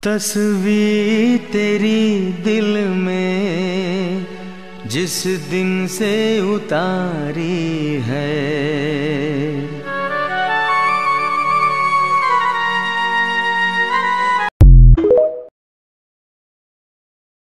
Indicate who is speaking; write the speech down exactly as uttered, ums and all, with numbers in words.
Speaker 1: तस्वीर तेरी दिल में जिस दिन से उतारी है,